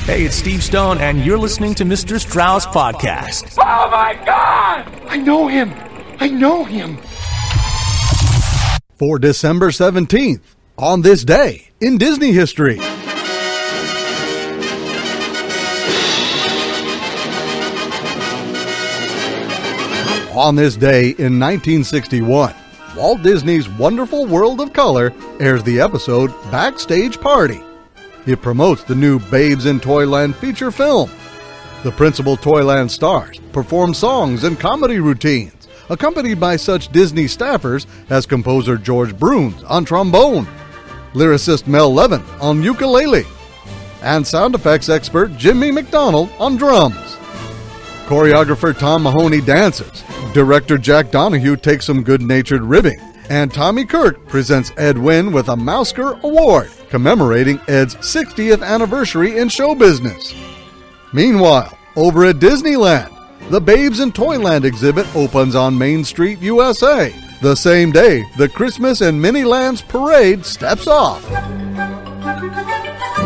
Hey, it's Steve Stone, and you're listening to Mr. Strauss Podcast. Oh my God! I know him! For December 17th, on this day in Disney history. On this day in 1961, Walt Disney's Wonderful World of Color airs the episode Backstage Party. It promotes the new Babes in Toyland feature film. The principal Toyland stars perform songs and comedy routines, accompanied by such Disney staffers as composer George Bruns on trombone, lyricist Mel Leven on ukulele, and sound effects expert Jimmy Macdonald on drums. Choreographer Tom Mahoney dances, director Jack Donohue takes some good-natured ribbing, and Tommy Kirk presents Ed Wynn with a Mousecar Award, commemorating Ed's 60th anniversary in show business. Meanwhile, over at Disneyland, the Babes in Toyland Exhibit opens on Main Street, USA, the same day the Christmas in Miniland's parade steps off.